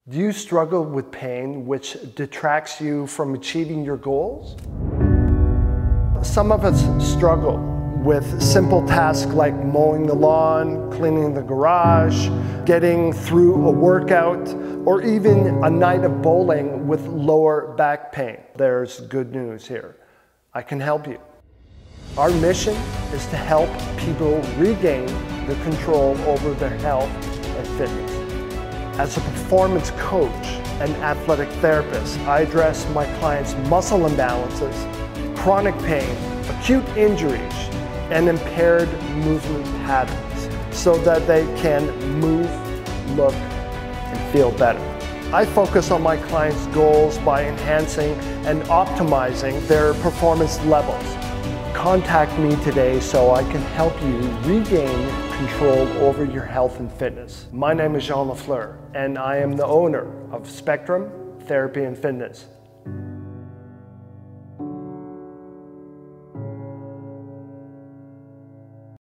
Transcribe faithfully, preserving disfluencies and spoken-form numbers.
Do you struggle with pain which detracts you from achieving your goals? Some of us struggle with simple tasks like mowing the lawn, cleaning the garage, getting through a workout, or even a night of bowling with lower back pain. There's good news here. I can help you. Our mission is to help people regain the control over their health and fitness. As a performance coach and athletic therapist, I address my clients' muscle imbalances, chronic pain, acute injuries, and impaired movement patterns so that they can move, look, and feel better. I focus on my clients' goals by enhancing and optimizing their performance levels. Contact me today so I can help you regain control over your health and fitness. My name is Jean Lafleur, and I am the owner of Spectrum Therapy and Fitness